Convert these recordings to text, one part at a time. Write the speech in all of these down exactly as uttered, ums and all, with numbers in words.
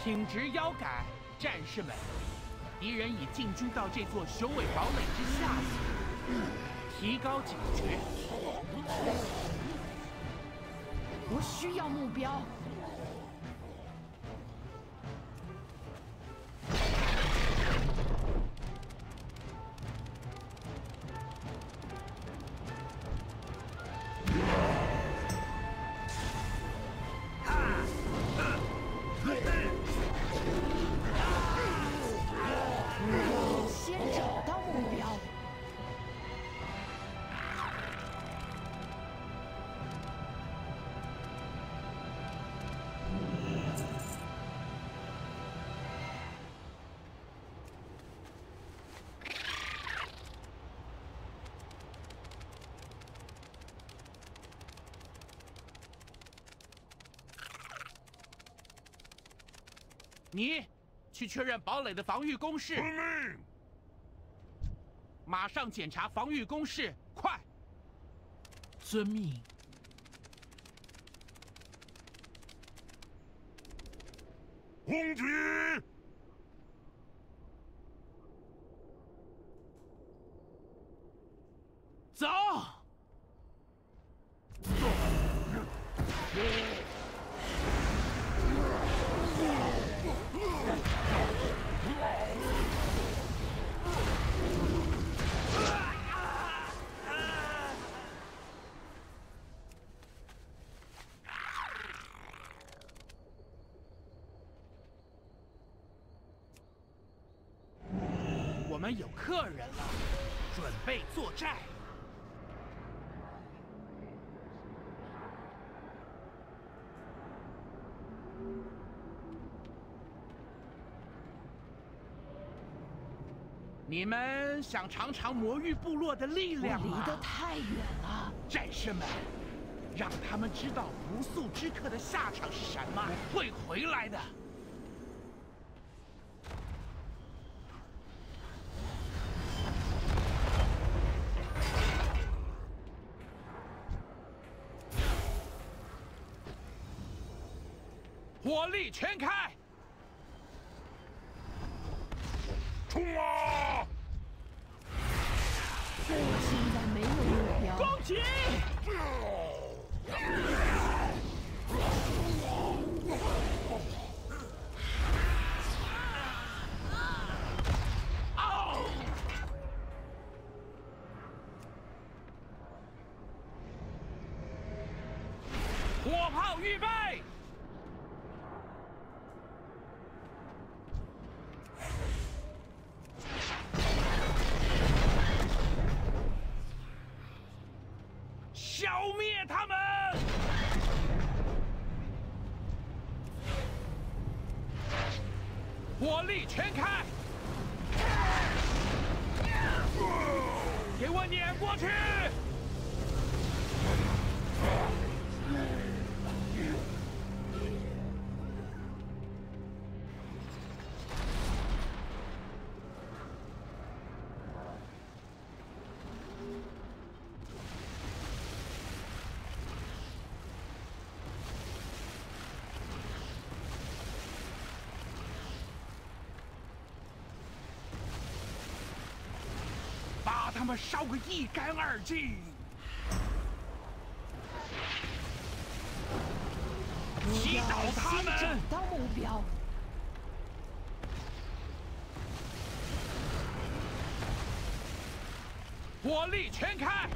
挺直腰杆，战士们！敌人已进军到这座雄伟堡垒之下，提高警觉。 我需要目标。 你去确认堡垒的防御工事。 遵命。 马上检查防御工事，快！遵命。 攻击！ 走！我们有客人了，准备作战。你们想尝尝魔域部落的力量吗？ 我离得太远了， 战士们，让他们知道不速之客的下场是什么，我会回来的。 火力全开！ 冲啊！ 我现在没有目标。 攻击！哦！火炮预备！ 消灭他们！火力全开！给我撵过去！把他们烧个一干二净！击倒他们！ 找到目标。 火力全开！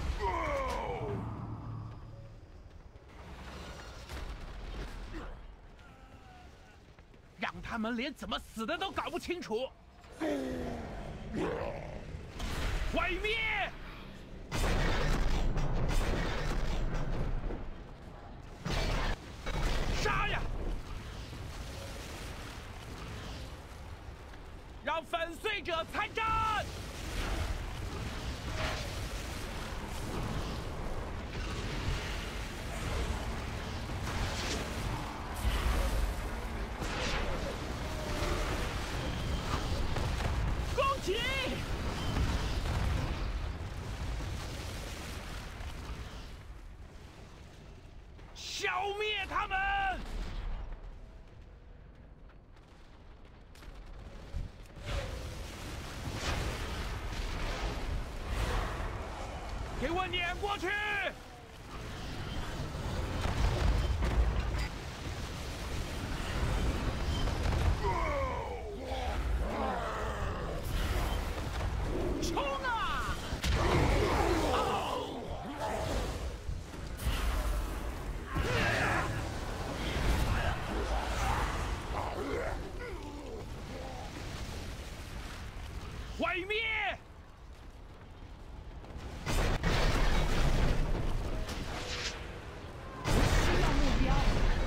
让他们连怎么死的都搞不清楚！毁灭！杀呀！让粉碎者参战！攻击！ 消灭他们！ 我撵过去！冲啊！毁灭！ 需要目标。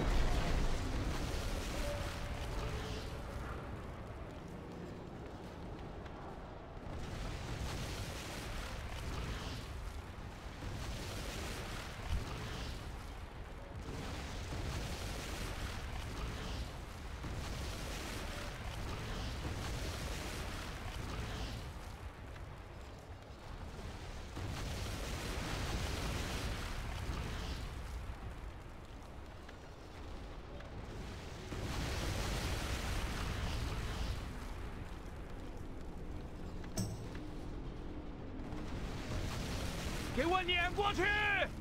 给我撵过去！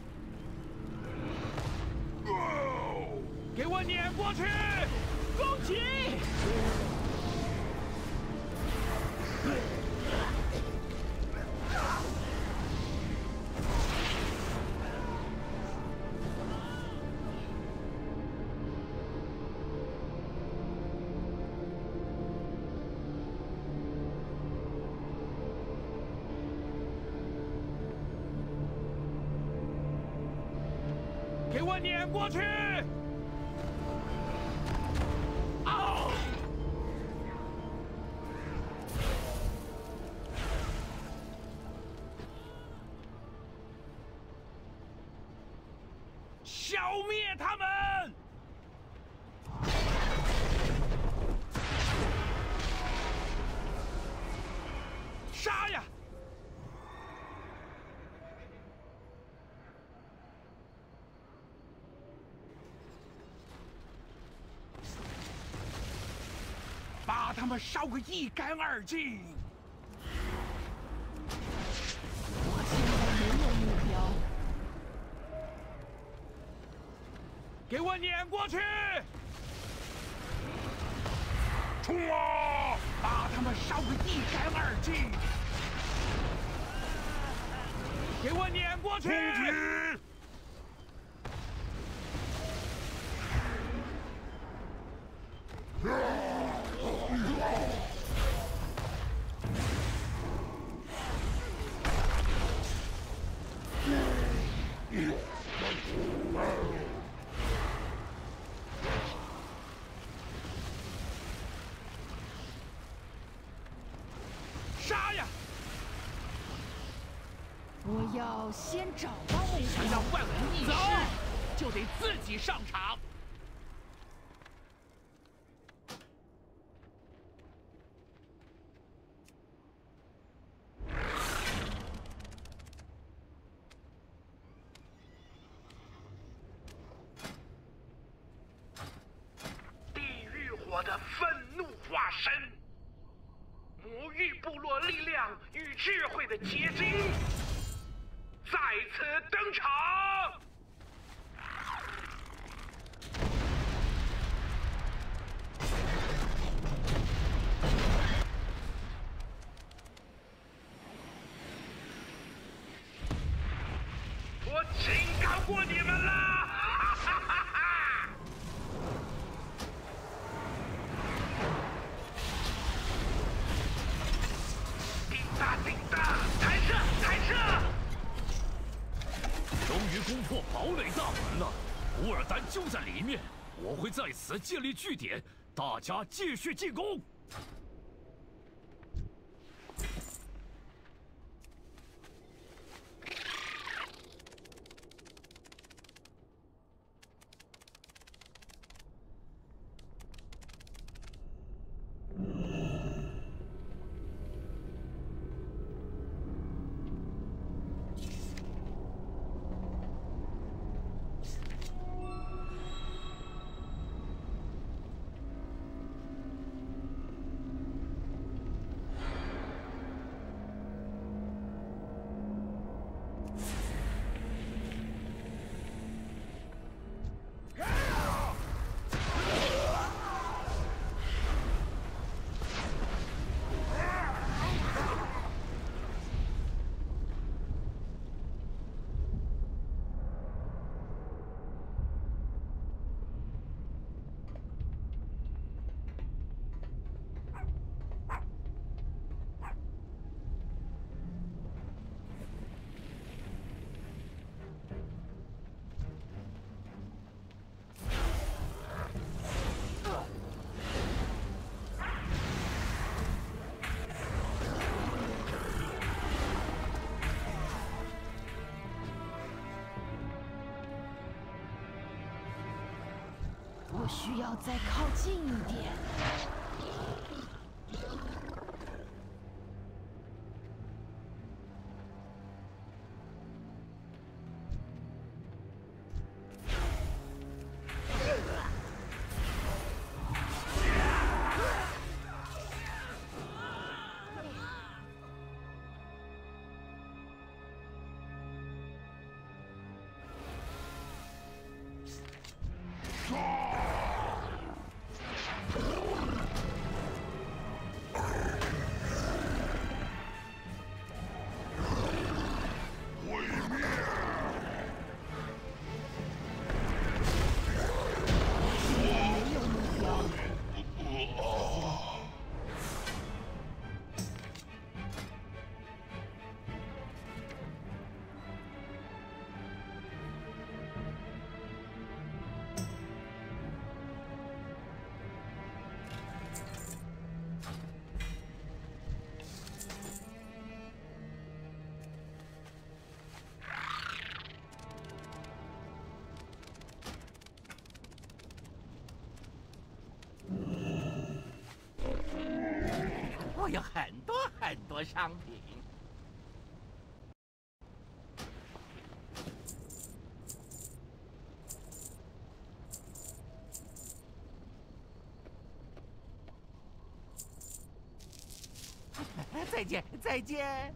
给我撵过去！攻击！给我撵过去！嗷！消灭他们！杀呀！把他们烧个一干二净！ 我现在没有目标。 给我撵过去！ 冲啊！ 把他们烧个一干二净！给我撵过去！ 攻击！ 杀呀！ 我要先找到目想要标。 万无一失，就得自己上场。 地狱火的愤怒化身，魔域部落力量与智慧的结晶，再次登场。我警告过你们了！哈哈哈哈！滴答滴答，弹射弹射！ 终于攻破堡垒大门了，古尔丹就在里面，我会在此建立据点，大家继续进攻。 我需要再靠近一点。 我有很多很多商品。再见，再见。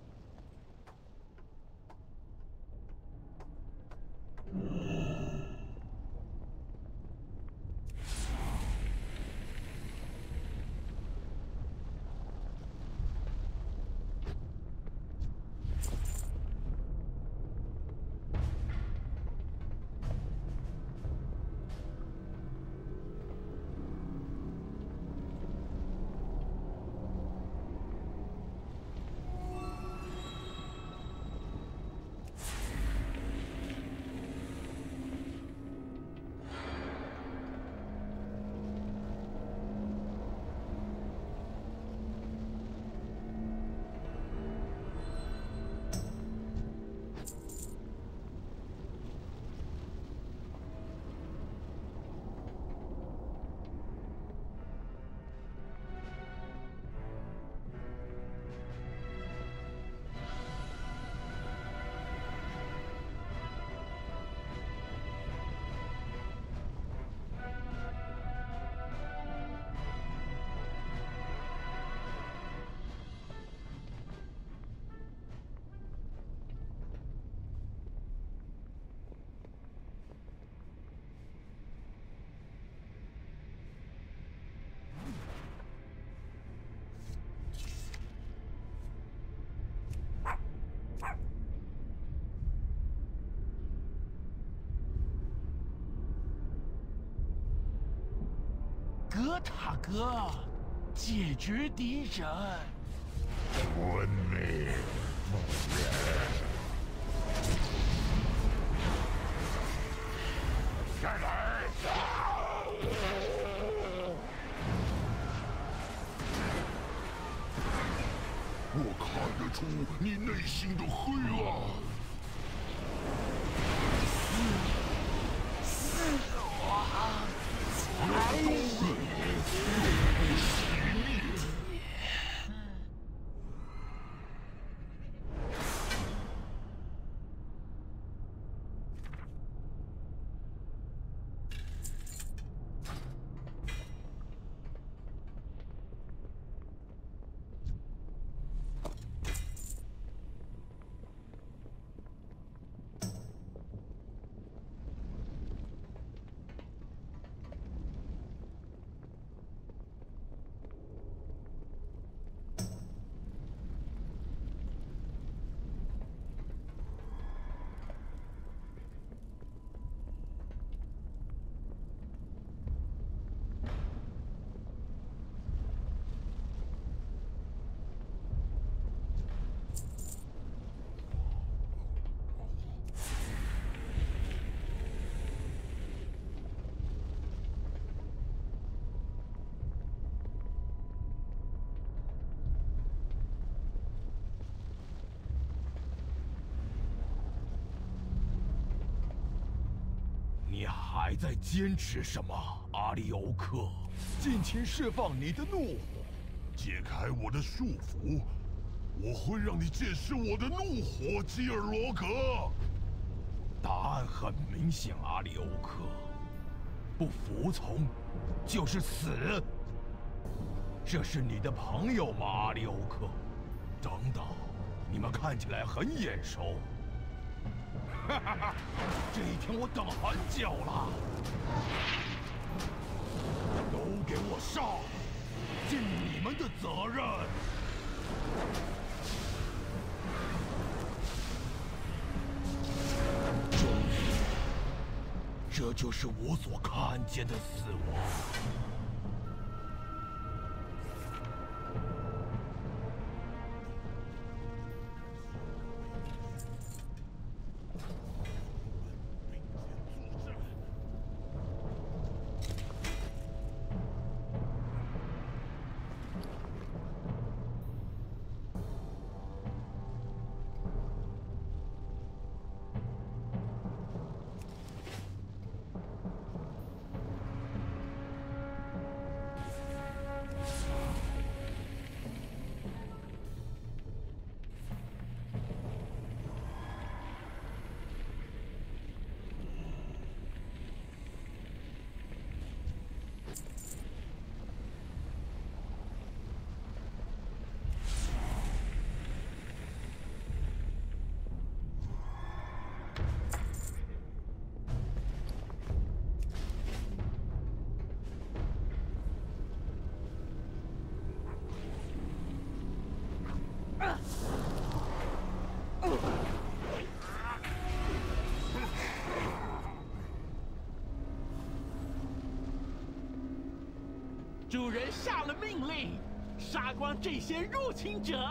格塔哥，解决敌人。 昏迷，梦魇。再来！我看得出你内心的黑暗。 是我才。 你还在坚持什么，阿里欧克？尽情释放你的怒火， 解开我的束缚，我会让你见识我的怒火，基尔罗格。 答案很明显，阿里欧克，不服从就是死。这是你的朋友吗，阿里欧克？等等，你们看起来很眼熟。哈哈哈！这一天我等很久了。都给我上！尽你们的责任。终于，这就是我所看见的死亡。 主人下了命令，杀光这些入侵者。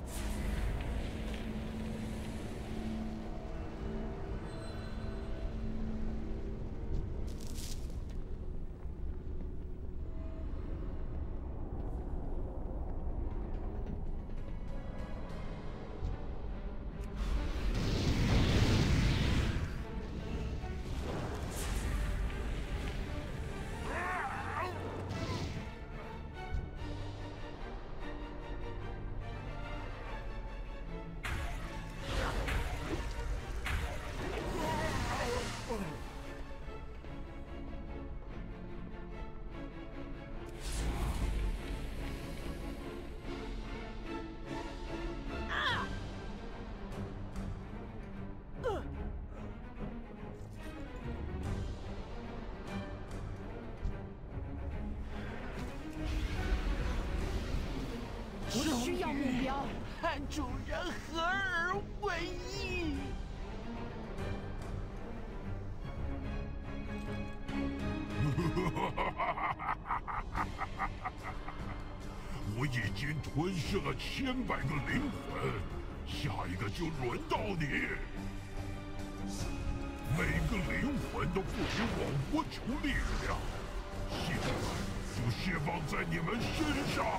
我需要目标， 和主人合而为一。 我已经吞噬了千百个灵魂，下一个就轮到你。每个灵魂都不比我无穷力量，现在就释放在你们身上。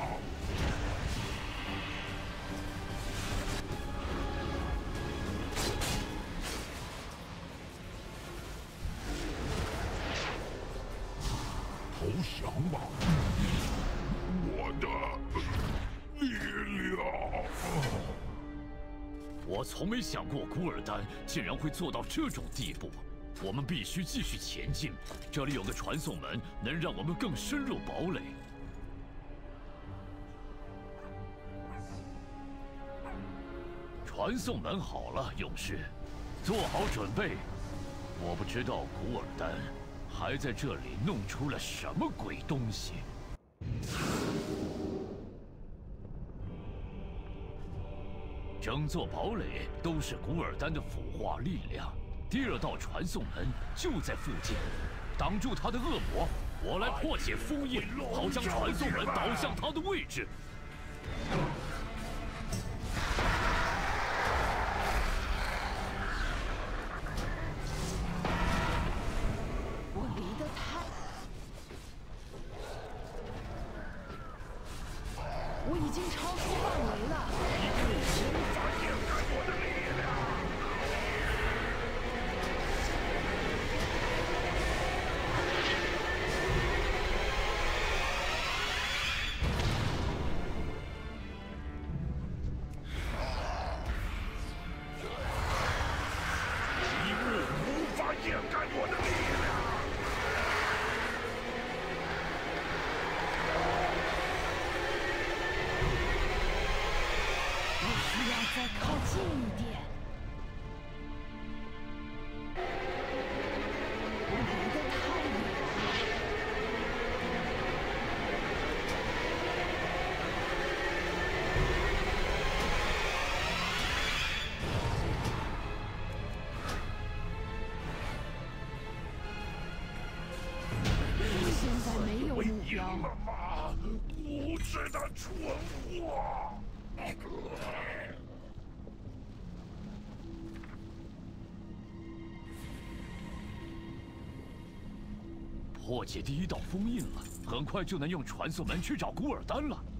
投降吧，我的力量！ 我从没想过古尔丹竟然会做到这种地步。我们必须继续前进，这里有个传送门，能让我们更深入堡垒。传送门好了，勇士，做好准备。我不知道古尔丹还在这里弄出了什么鬼东西。整座堡垒都是古尔丹的腐化力量。第二道传送门就在附近，挡住他的恶魔。我来破解封印，好将传送门导向他的位置。 我离得太……我已经超出范围了。 无法掩盖我的力量。 标。 了吗？无知的蠢货！ 破解第一道封印了，很快就能用传送门去找古尔丹了。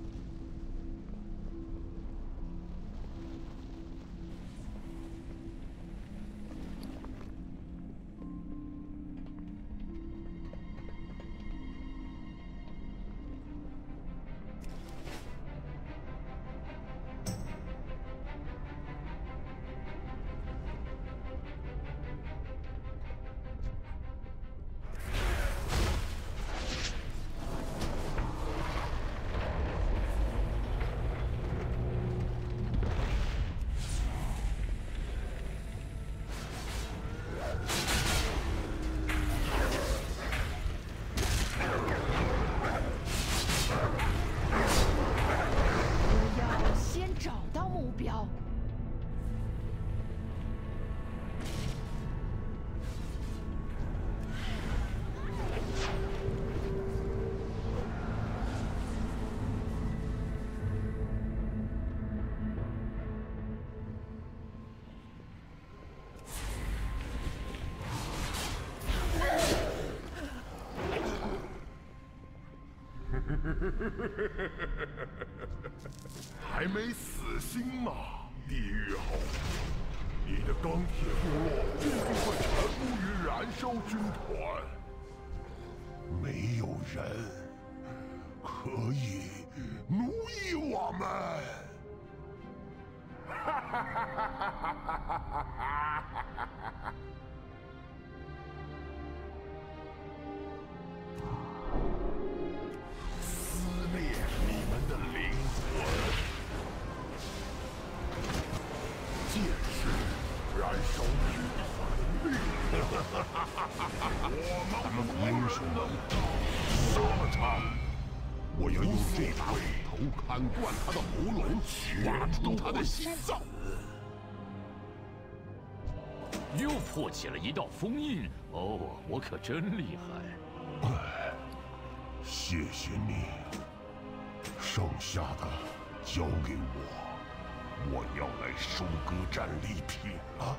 还没死心吗，地狱猴？你的钢铁部落必定会臣服于燃烧军团。没有人可以奴役我们。哈哈哈哈哈哈哈哈！撕裂你们的灵魂，剑士燃烧军团力量。我们无人能杀了他！我要用这把斧头砍断他的喉咙，挖出他的心脏。 又破解了一道封印，哦，我可真厉害！ 哎，谢谢你。剩下的交给我，我要来收割战利品了。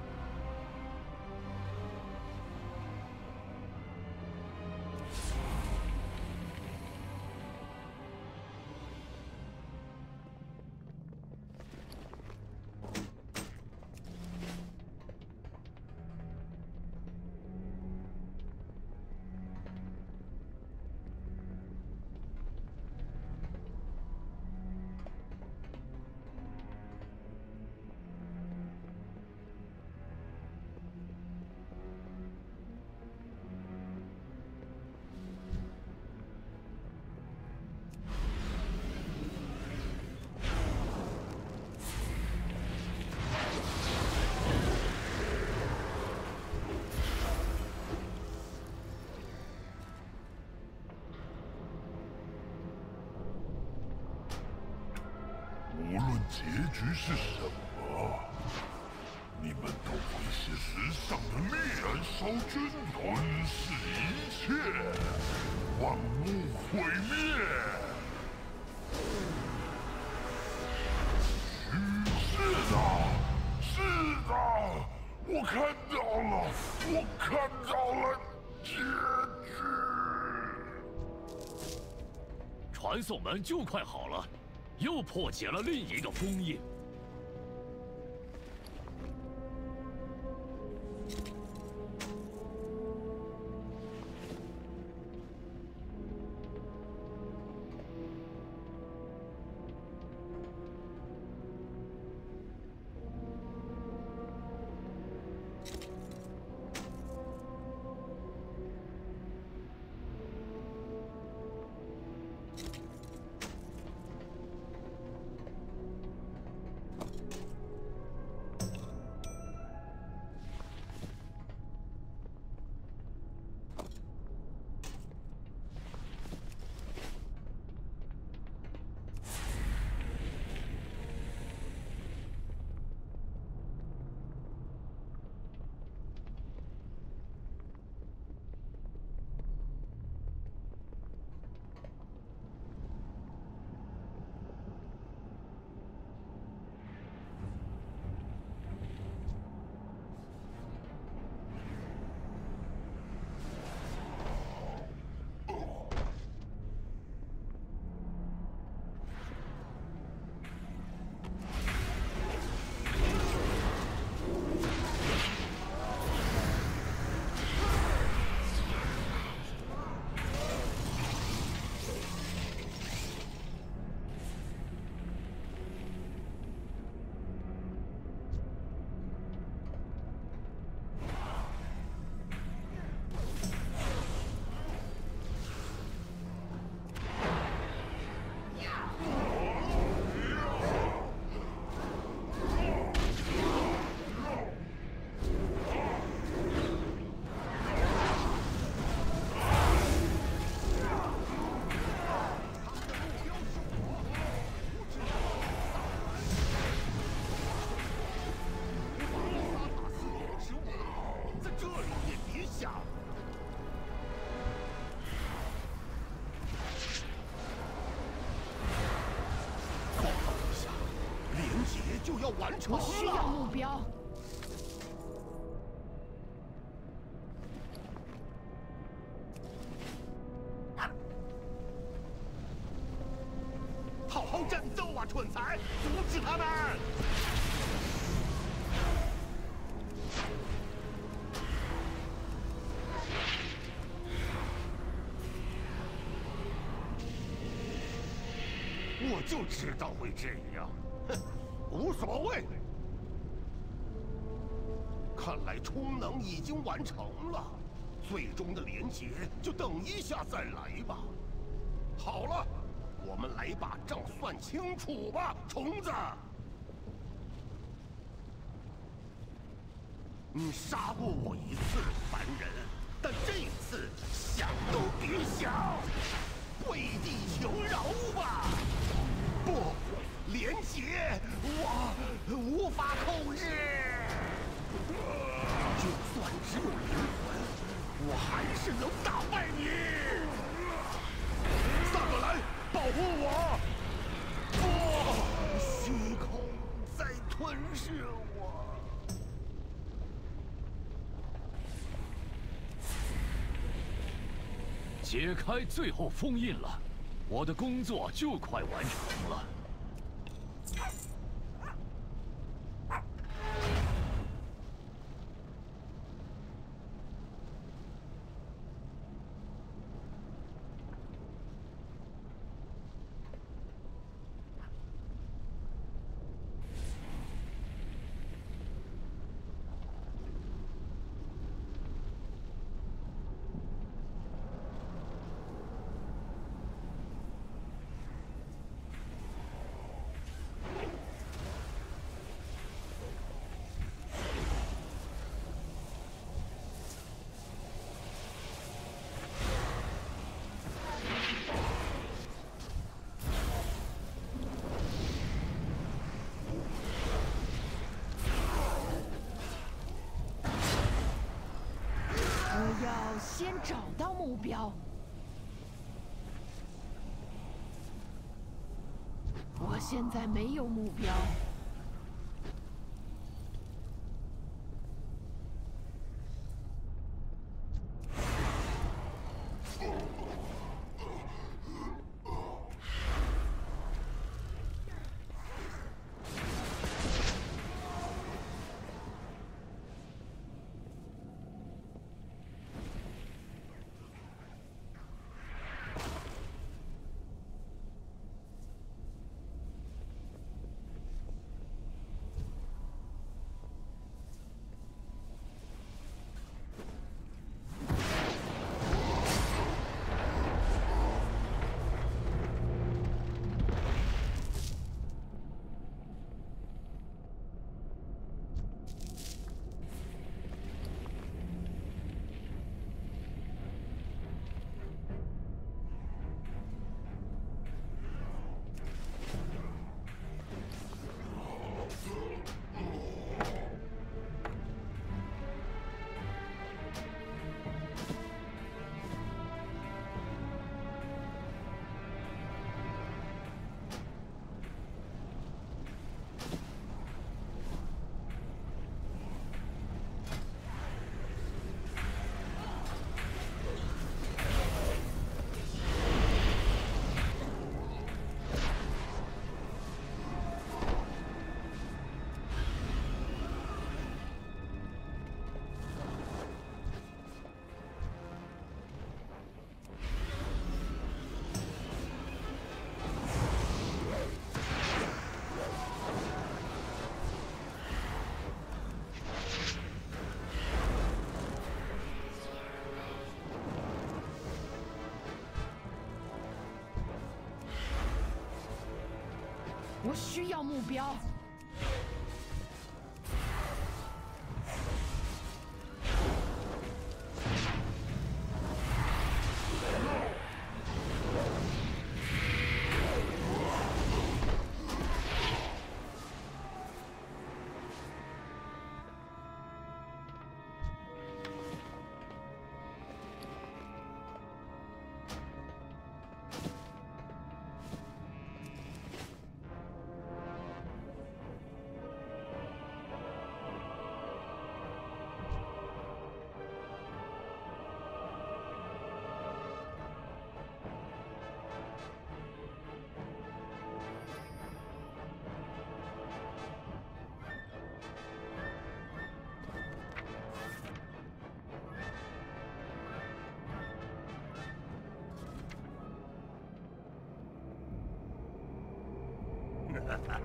无论结局是什么，你们都会是时尚的灭燃烧军团，是一切，万物毁灭。是的，是的，我看到了，我看到了结局。 传送门就快好了。又破解了另一个封印。 成我需要目标。 好好战斗啊，蠢材！阻止他们！我就知道会这样，哼，无所谓。看来充能已经完成了，最终的连结就等一下再来吧。好了，我们来把账算清楚吧，虫子。你杀过我一次，凡人，但这一次想都别想，跪地求饶吧！不，连结我无法控制。就算只有灵魂，我还是能打败你。萨格兰，保护我！不，虚空在吞噬我。 解开最后封印了，我的工作就快完成了。 我要先找到目标。我现在没有目标。我需要目标。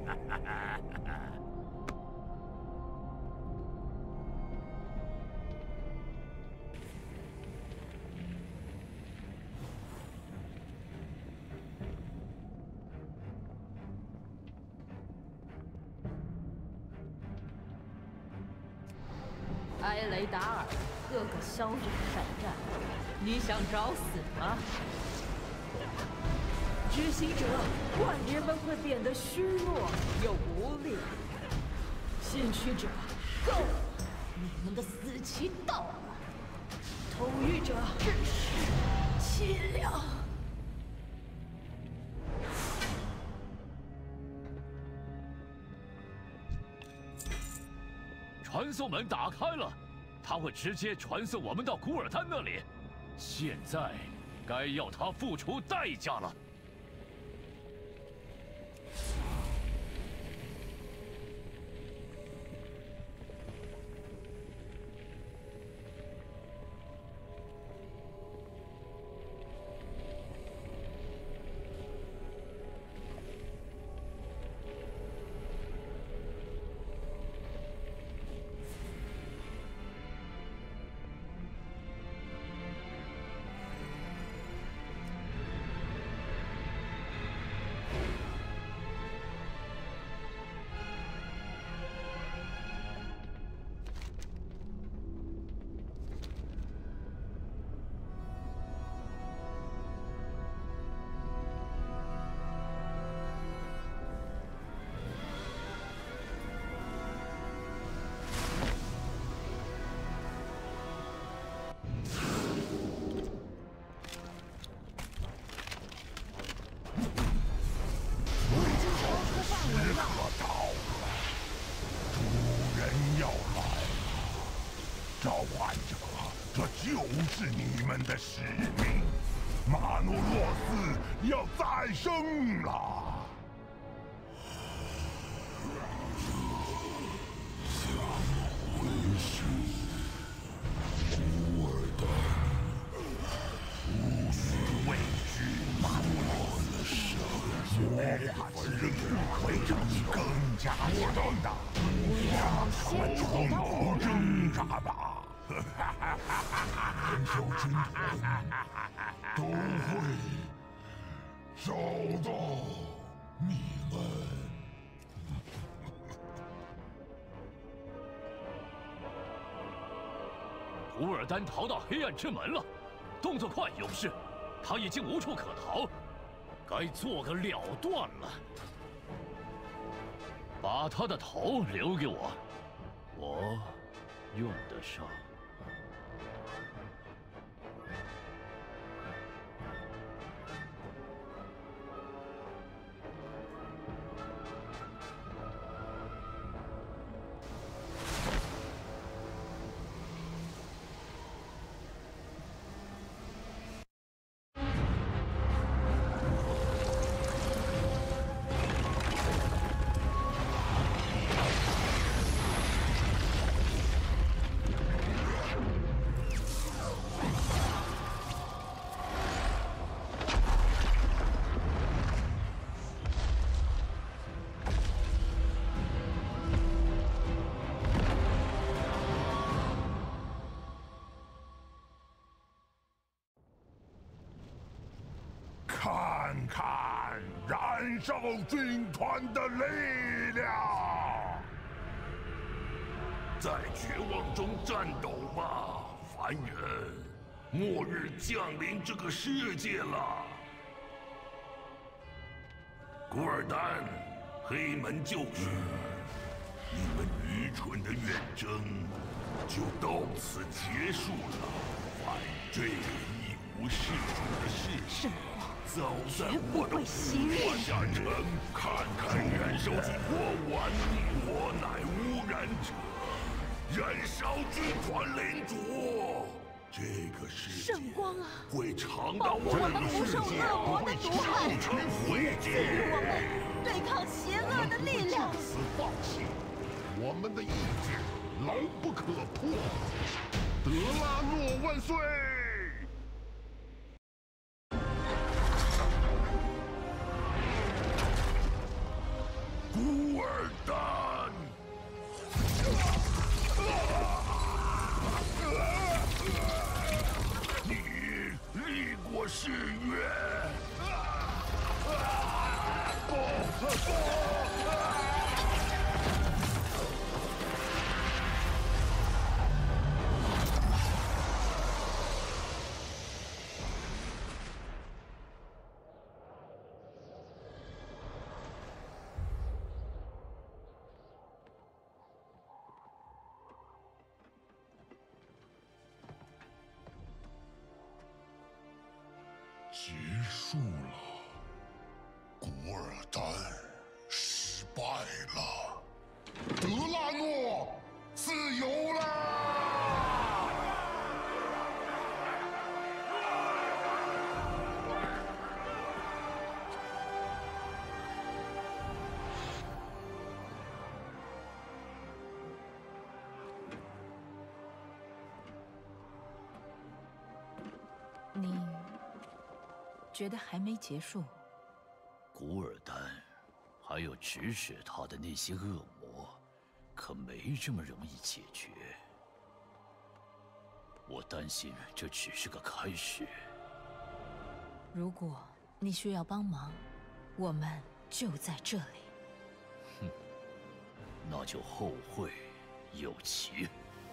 埃雷达尔，个个骁勇善战，你想找死吗？执行者，万人们会变得虚弱又无力。献躯者，够了！你们的死期到了。统御者，真是凄凉。 传送门打开了，他会直接传送我们到古尔丹那里。现在该要他付出代价了。 就是你们的使命，马诺洛斯要再生了。怎么回事？古尔丹，无需畏惧马诺洛斯，魔法之任务会让你更加强大，让他们出谋挣扎吧。燃烧军团都会找到你们。 古尔丹逃到黑暗之门了，动作快，勇士，他已经无处可逃，该做个了断了。把他的头留给我，我用得上。 看看燃烧军团的力量， 在绝望中战斗吧，凡人！末日降临这个世界了。古尔丹，黑门救赎，你们愚蠢的远征就到此结束了。凡这个一无是处的世界。早在我的呼唤下城，看看燃烧尽我顽逆，我乃污染者，燃烧军团领主。这个世界圣光啊， 会尝到我们不受恶魔的毒害， 毁赐予我们对抗邪恶的力量。 就此放弃，我们的意志牢不可破。德拉诺万岁！古誓约。不不！ 结束了，古尔丹失败了，德拉诺自由啦！ 你觉得还没结束？ 古尔丹，还有指使他的那些恶魔，可没这么容易解决。我担心这只是个开始。 如果你需要帮忙，我们就在这里。 哼，那就后会有期。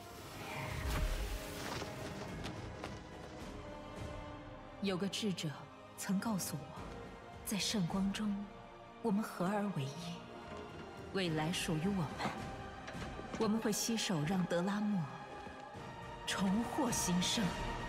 有个智者曾告诉我，在圣光中，我们合而为一，未来属于我们。我们会携手让德拉莫重获新生。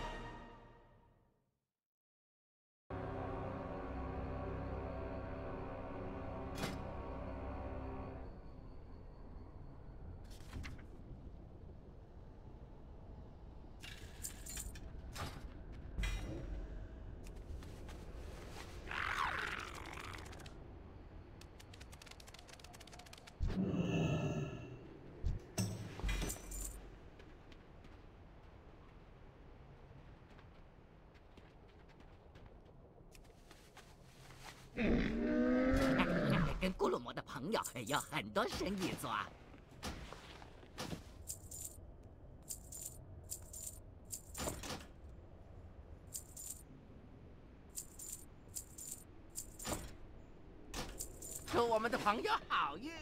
跟咕噜魔的朋友有很多生意做。祝我们的朋友好运！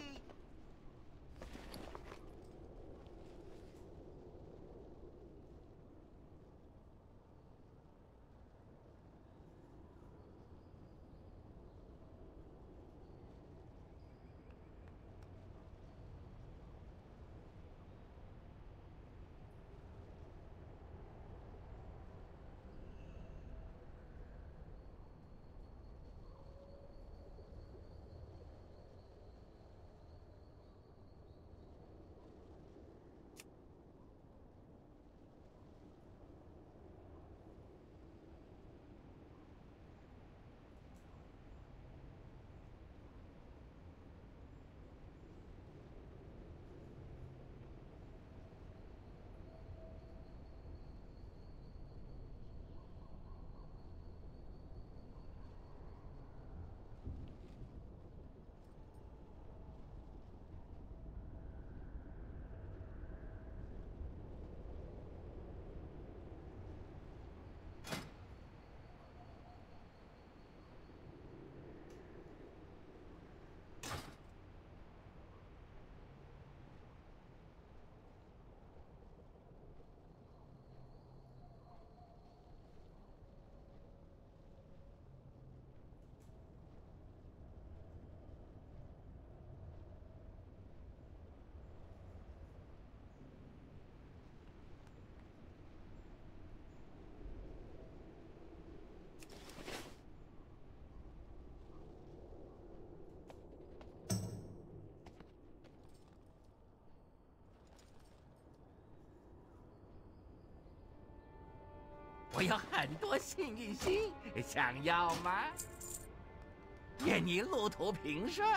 我有很多幸运星，想要吗？愿你路途平顺。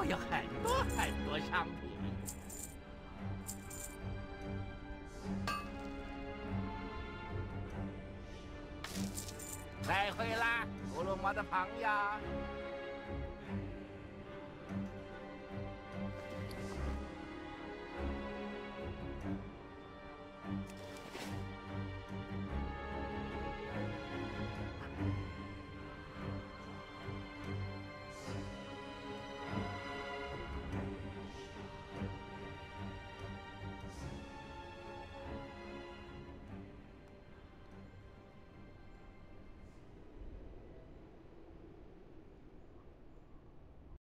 我有很多很多商品。再会啦，葫芦魔的朋友。